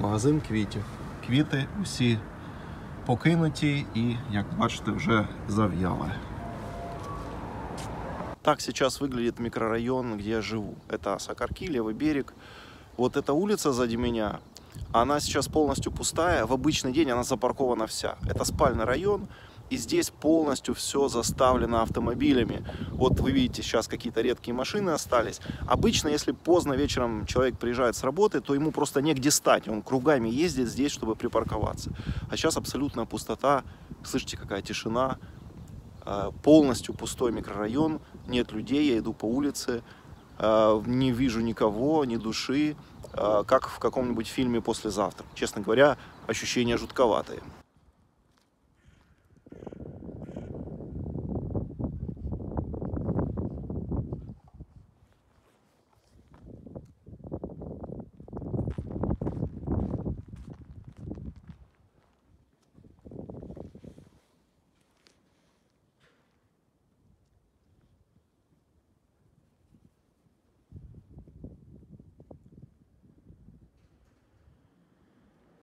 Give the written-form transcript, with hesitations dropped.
Магазин квітів. Квіти усі покинуті і, як бачите, вже зав'яли. Так сейчас выглядит микрорайон, где я живу. Это Сокарки, левый берег. Вот эта улица сзади меня, она сейчас полностью пустая. В обычный день она запаркована вся. Это спальный район. И здесь полностью все заставлено автомобилями. Вот вы видите, сейчас какие-то редкие машины остались. Обычно, если поздно вечером человек приезжает с работы, то ему просто негде стать. Он кругами ездит здесь, чтобы припарковаться. А сейчас абсолютная пустота. Слышите, какая тишина. Полностью пустой микрорайон. Нет людей, я иду по улице. Не вижу никого, ни души. Как в каком-нибудь фильме «Послезавтра». Честно говоря, ощущения жутковатые.